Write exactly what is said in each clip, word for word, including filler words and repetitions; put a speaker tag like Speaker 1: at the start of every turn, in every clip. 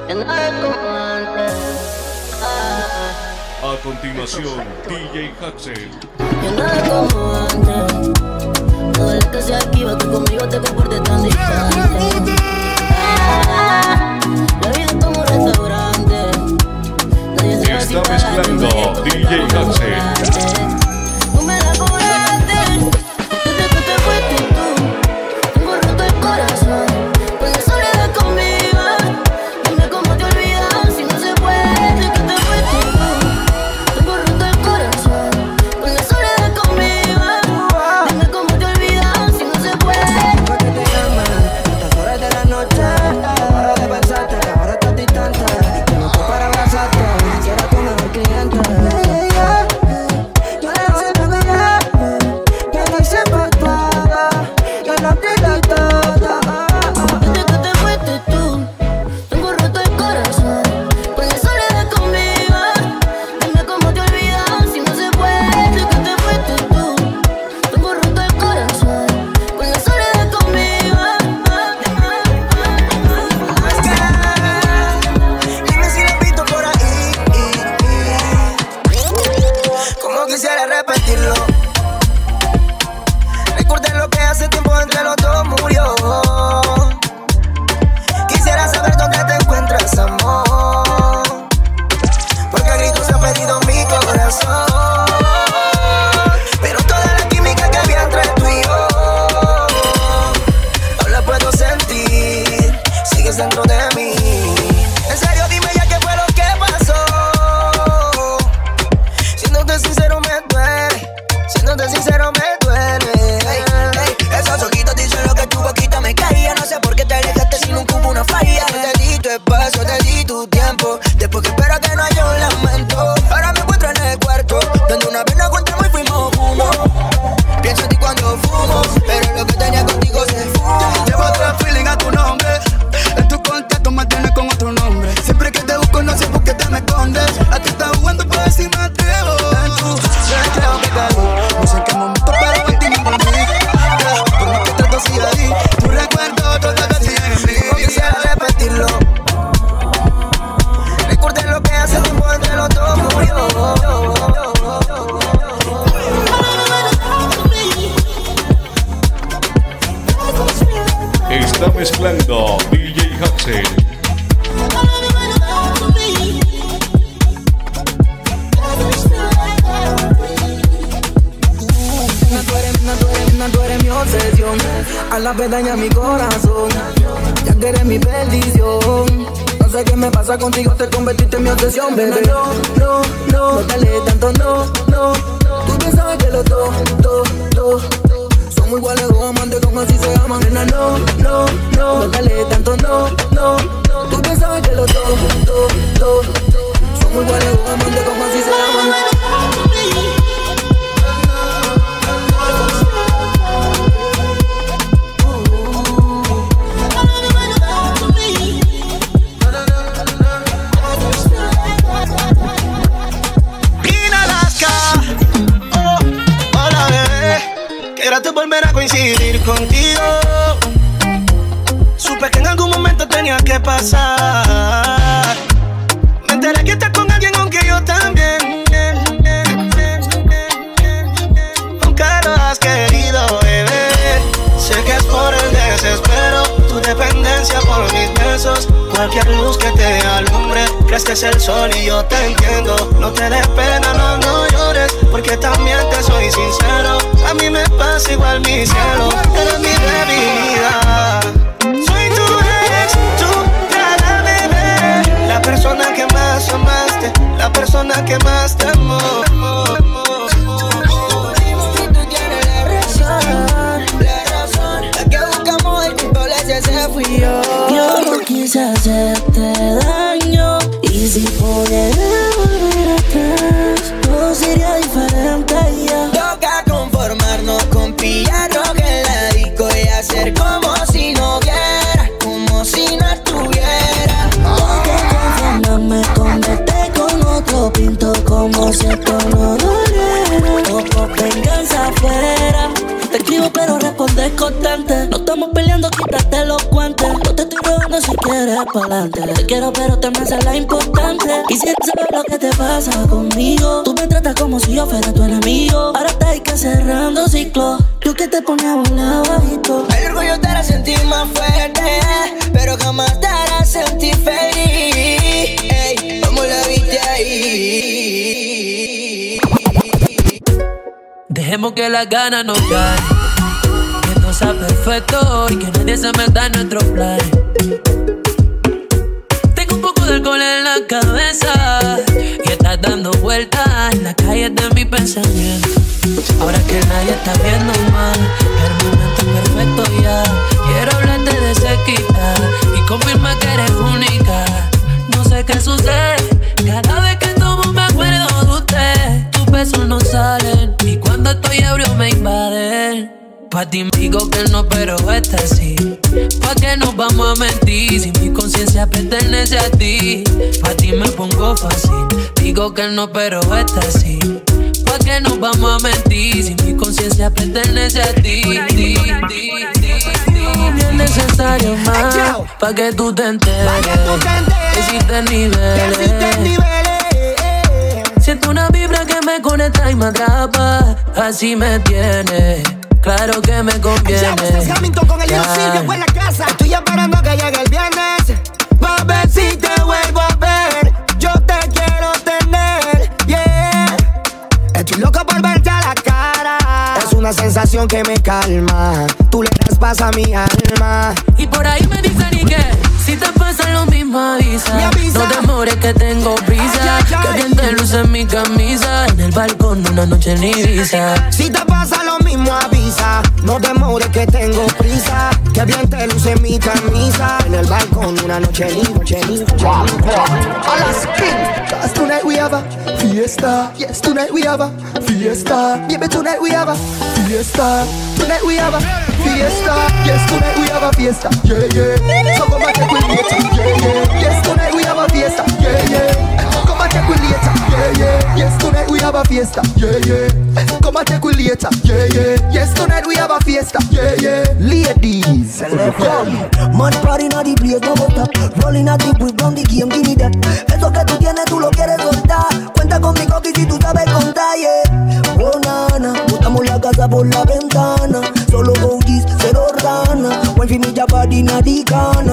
Speaker 1: A continuación, D J Haxel.
Speaker 2: Ya nada como antes. Todo lo que sea aquí, va tú conmigo te comportes tan distante. Ah, la vida es como un restaurante. Nadie se va sin
Speaker 1: Está
Speaker 2: pagar,
Speaker 1: mezclando D J Haxel.
Speaker 2: No me la cobraste. Desde que te fuiste tú, tengo roto el corazón. Con la soledad conmigo, dime cómo te olvidas si no se puede. Desde que te fuiste tú, tengo roto el corazón. Con la soledad conmigo, dime cómo te olvidas si no se puede.
Speaker 3: ¿Por qué te llaman a estas horas de la noche? Ahora de pensarte que ahora estás distante. Que no estoy para abrazarte, será tu mejor cliente. Yo le voy a pedir que no sepa todo, que no quiero todo.
Speaker 2: Desde que te fuiste tú, tengo roto el corazón. Con la soledad conmigo, dime cómo te olvidas si no se puede. Desde que te fuiste tú, tengo roto el corazón. Con la soledad conmigo.
Speaker 3: Dime si lo he visto por ahí. Como quisiera repetirlo. Recordar lo que hace tiempo entre los dos murió. Quisiera saber dónde te encuentras, amor. Porque a gritos se ha pedido mi corazón. Pero toda la química que había entre tú y yo no la puedo sentir. Sigues dentro de mí. En serio, dime ya qué fue lo que pasó. Siéndote sincero me duele. Siéndote sincero me duele. Ey, ey, esos ojitos dicen lo que tu boquita me caía. No sé por qué te alejaste si nunca hubo una falla. Te di tu espacio, te di tu tiempo. Después que espero que no haya un lamento. Ahora me encuentro en el cuarto, donde una vez nos encontramos y fuimos uno. Pienso en ti cuando fumo, pero lo que tenía contigo se fue.
Speaker 4: Llevo otro feeling a tu nombre. En tu contacto me tienes con otro nombre. Siempre que te busco no sé por qué te me escondes. A ti estás jugando para ver si me atrevo. En tu yo creo que caí. No sé en qué momento pero en ti me envolví. Por más que trato sigue ahí. Tu recuerdo todavía sigue en mí.
Speaker 3: No quisiera repetirlo. Recordé lo que hace tiempo entre los dos murió.
Speaker 1: Está mezclando D J Haxel.
Speaker 3: Nena, tú eres, nena, tú eres, nena, tú eres mi obsesión. A la vez daña mi corazón. Ya que eres mi perdición. No sé qué me pasa contigo, te convertiste en mi obsesión, bebé. No, no, no, no dale tanto, no, no. Tú pensabas que los dos, dos, dos somos iguales, dos amantes como así se llaman. Nena, no, no, no, no dale tanto, no, no. Tú pensabas que los dos, dos, dos somos iguales, dos amantes como así se llaman.
Speaker 4: Grato volver a coincidir contigo. Supe que en algún momento tenía que pasar. Me enteré que estás con alguien aunque yo también. Aunque lo has querido, bebé. Sé que es por el desespero. Tu dependencia por mis besos. Cualquier luz que te alumbre. Crees que es el sol y yo te entiendo. No te des pena, no, no llores. Porque también te soy sincero. A mí me pasa igual mi cielo. Eres mi debilidad. Soy tu ex, tu cara bebé. La persona que más amaste. La persona que más te amó.
Speaker 3: Si tú tienes la razón, la razón. La que buscamos el culpable ese fui yo.
Speaker 2: Yo no quise hacerte daño. Y si pudiera volver atrás, todo sería diferente ya.
Speaker 3: Toca conformarnos con pillarnos que la disco y hacer como si no hubiera, como si no estuviera.
Speaker 2: Toca conformarme con verte con otro pinto, como si esto no doliera. O por venganza afuera. Te escribo pero respondes constante. No estamos peleando, quítate los guantes. No te estoy robando si quieres. tiras pa'lante. Te quiero pero te me haces la importante. Quisiera saber lo que te pasa conmigo. Tú me tratas como si yo fuera tu enemigo. Ahora está ahí que cerrando ciclo. Yo que te ponía a volar bajito.
Speaker 3: El orgullo te hará sentir más fuerte, pero jamás te hará sentir feliz. Ey, ¿cómo la viste ahí?
Speaker 2: Dejemos que las ganas nos ganen, que todo sea perfecto y que nadie se meta en nuestros planes. Tengo un poco de alcohol en la cabeza y estás dando vueltas en la calle de mi pensamiento. Ahora que nadie está viendo mal, el momento es perfecto ya. Quiero hablarte de cerquita y confirma que eres única. No sé qué sucede, cada vez que tomo me acuerdo de usted. Tus besos no salen y cuando estoy ebrio me invaden. Pa' ti digo que no, pero esta sí. Pa' que nos vamos a mentir si mi conciencia pertenece a ti. Pa' ti me pongo fácil, digo que no, pero esta sí. Pa' que nos vamos a mentir si mi conciencia pertenece a ti. Ti, ti, ti, ti. Bien necesario más pa' que tú te enteres. Existen niveles. Siento una vibra que me conecta y me atrapa. Así me tiene, claro que me conviene.
Speaker 3: Ya, este es Hamilton con el Leo Silvio en la casa. Estoy esperando que llegue el viernes pa' ver si te vuelvo a ver. Yo te quiero tener, yeah. Estoy loco por verte a la cara. Es una sensación que me calma. Tú le das paz a mi alma.
Speaker 2: Y por ahí me dicen y que si te pasa lo mismo avisa.
Speaker 3: Me avisa.
Speaker 2: No demores que tengo prisa.
Speaker 3: Ay, ay, ay.
Speaker 2: Que bien te luce en mi camisa. En el balcón una noche en Ibiza.
Speaker 3: Si te pasa lo mismo avisa. No demores que tengo prisa. Que bien te luce mi camisa. En el balcón una noche en Ibiza. A la spin. Cause tonight we have a fiesta. Yes, tonight we have a fiesta. Baby, tonight we have a fiesta. Tonight we have a fiesta. Yes, tonight we have a fiesta. Yeah, yeah. So come and take with later. Yeah, yeah. Yes, tonight we have a fiesta. Yeah, yeah. Come and take with later. Yeah, yeah. Yes, tonight we have a fiesta. Yeah, yeah. Come and take with later. Yeah, yeah. Yes, tonight we have a fiesta. Yeah, yeah. Ladies,
Speaker 5: Money party na the place, no go stop. Rolling a deep with round the game, give me that. Eso que tú tienes, tú lo quieres soltar. Cuenta conmigo que si tú sabes contar, yeah. Oh, nana, botamos la casa por la ventana. Solo O Gs, cero rana. Wifi mi body na the cana.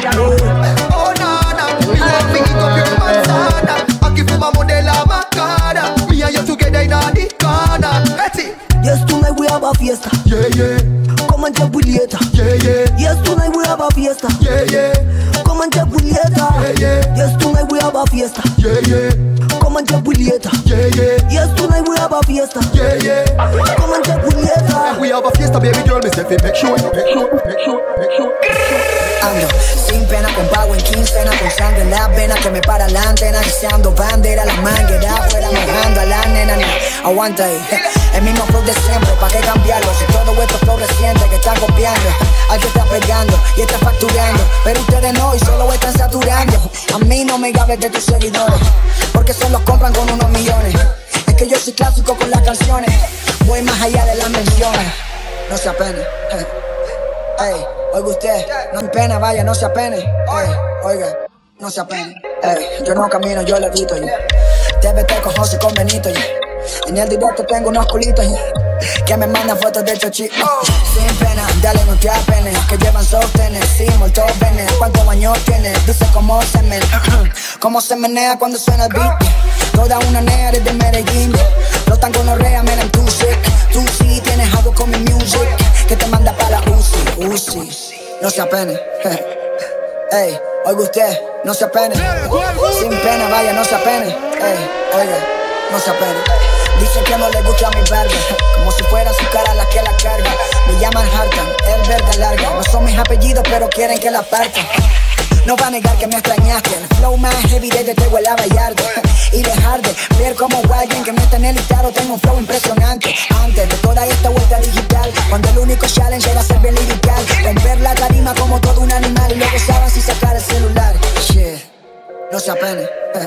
Speaker 3: oh nana, me want me eat up your manzana. Aquí fumamos de la macana. Me and you together in the corner. Betty.
Speaker 5: Yes, tonight we have a fiesta.
Speaker 3: Yeah, yeah.
Speaker 5: Come and check with later.
Speaker 3: Yeah, yeah.
Speaker 5: Yes, tonight we have a fiesta.
Speaker 3: Yeah, yeah.
Speaker 5: Come and check with later.
Speaker 3: Yeah, yeah.
Speaker 5: Yes, tonight we have a fiesta.
Speaker 3: Yeah, yeah.
Speaker 5: Come and check with later.
Speaker 3: Yeah, yeah.
Speaker 5: Yes, tonight we have a fiesta.
Speaker 3: Yeah, yeah.
Speaker 5: Come and check with later.
Speaker 3: We have a fiesta, baby girl. Me say fi make sure, make sure, make sure, make sure.
Speaker 5: Ando sin pena, con pago en quincena, con sangre en la vena que me para la antena, deseando bandera, la manguera afuera mojando a la nena. No, aguanta ahí, el mismo flow de siempre, ¿pa' qué cambiarlo? Si todo esto es flow reciente que están copiando, al que está pegando y está facturando, pero ustedes no y solo están saturando. A mí no me hables de tus seguidores, porque se los compran con unos millones. Es que yo soy clásico con las canciones, voy más allá de las menciones. No se apene, eh. Ey, oiga usted, no hay pena, vaya, no se apene. Ey, oiga, no se apene. Ey, yo no camino, yo levito. Yeah. T V T con José con Benito. Yeah. En el directo tengo unos culitos yeah, que me mandan fotos de chochito. Sin pena, dale, no te apenes. Que llevan sostenes, sí, muertos venes. ¿Cuántos años tienes? Dice cómo se menea. Cómo se menea cuando suena el beat. Toda una nea desde Medellín. Flotan con orrea, man, I'm too sick. Tú sí tienes algo con mi music que te manda para la U C I, U C I. No se apene. Ey, oiga usted, no se apene. Sin pena, vaya, no se apene. Ey, oiga, no se apene. Dice que no le gusta mi verga, como si fuera su cara la que la carga. Me llaman Hartan, el verga larga. No son mis apellidos, pero quieren que la partan. No va a negar que me extrañaste. El flow más heavy desde te huele a Vallardo. Y dejar de ver como alguien que no está en el listado. Tengo un flow impresionante. Antes de toda esta vuelta digital, cuando el único challenge era ser bien lirical, romper la tarima como todo un animal. Y luego saben si sacar el celular. Shit, no se apene.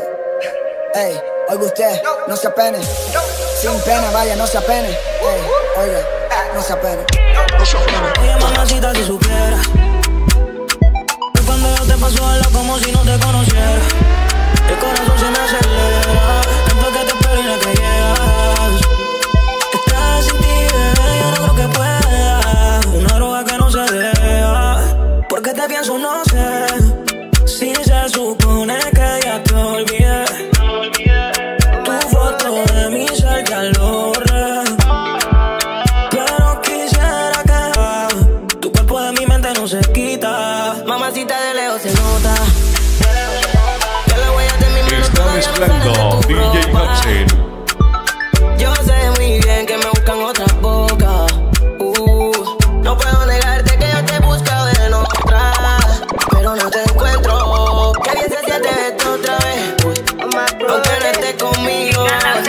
Speaker 5: Ey, oiga usted, no se apene. Sin pena, vaya, no se apene. Ey, oiga, no se apene. Oye, mamacita, si supiera cuando yo te
Speaker 4: paso de la como si no te conociera. El corazón se me acelera. Tanto que te espero y no que llegas. Estás sin ti, bebé, yo no creo que pueda. Una droga que no se deja. Porque te pienso, no sé. Si se supone que ya te olvidé. Tu foto de mi ser ya lo borré. Pero quisiera que tu cuerpo de mi mente no se quita. Mamacita de lejos se nota.
Speaker 1: Está mezclando D J Haxel.
Speaker 3: Yo sé muy bien que me buscan otras bocas. Uh, no puedo negarte que yo te he buscado en otra, pero no te encuentro. Qué bien se siente esto otra vez. Uy, aunque no estés conmigo.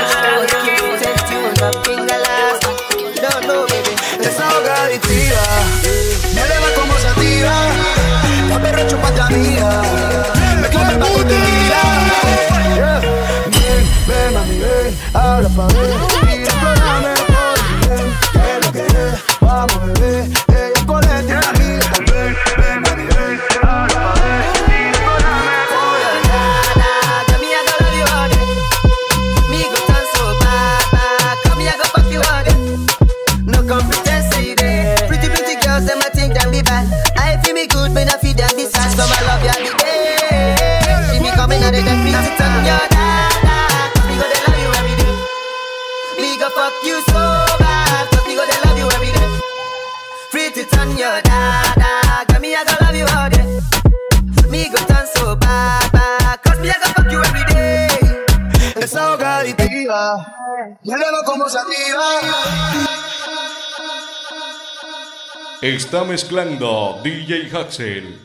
Speaker 3: No, no, baby.
Speaker 4: Esa boca adictiva me eleva como sativa. La perra chúpate amiga. Me clave pa' cotidiana. Ven, ven mami, ven, habla pa' ver. Y explórame por bien. Que lo que es, vamos bebé. Ella con él tiene amiga. Ven, ven mami, ven, habla pa' ver. Y explórame por bien.
Speaker 3: Come here, I love you all day. Me go dance so bad, bad. Come here, go fuck you all day. No come pretend say you there. Pretty, pretty girls, them I think them be bad. I feel me good, but I feel them be sad. So I love you every day. See me coming out of the beat, it's on your dad. Cause me go they love you every day. Me go fuck you so bad. Cause me go they love you every day. Free to turn your dad. Cause me I go love you all day. Me go dance so bad, bad. Cause me I go fuck you every day.
Speaker 4: Esa boca adictiva me eleva como sativa.
Speaker 1: Está mezclando D J Haxel.